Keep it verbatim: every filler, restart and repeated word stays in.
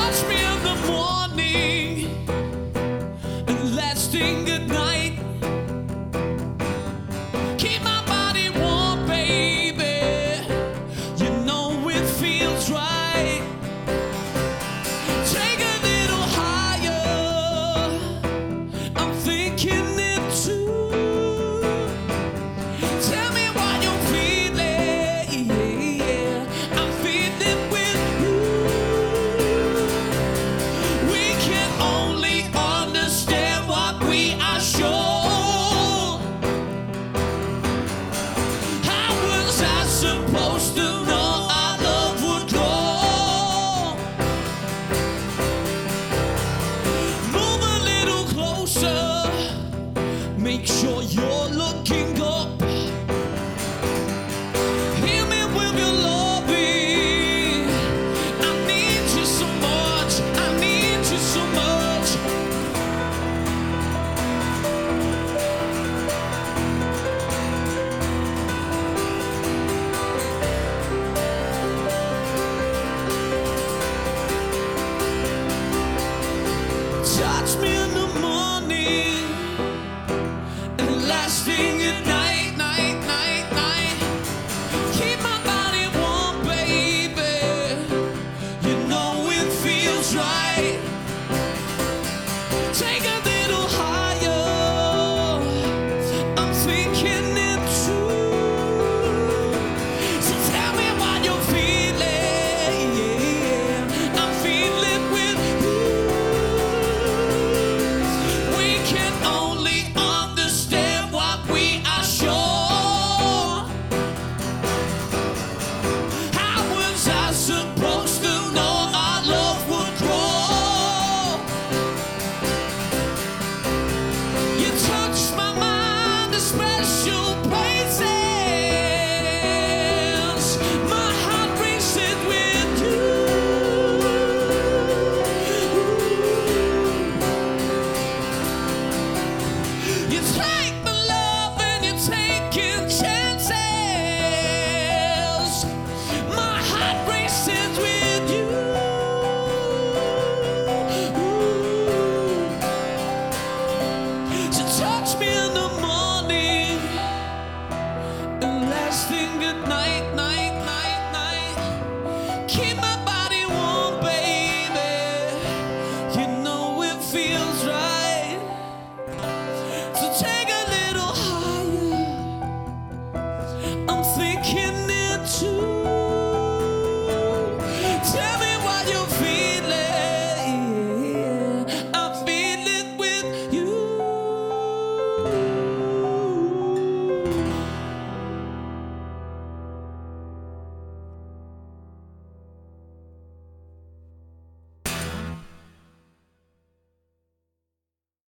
Touch me in the morning and lasting good night. Keep my body warm, baby. You know it feels right. Take a little higher. I'm thinking it too. Tell me what you're feeling. I'm feeling with you. We can only understand what we are sure. How was I supposed to know our love would grow? Move a little closer. Make sure you're looking up. Hear me with your loving. I need you so much. I need you so much. Touch me in the morning and lasting at night, night, night, night. Keep my body warm, baby. You know it feels right. Take a little higher. I'm thinking it too. So tell me what you're feeling. I'm feeling with you. We can only understand what we are sure. How was I supposed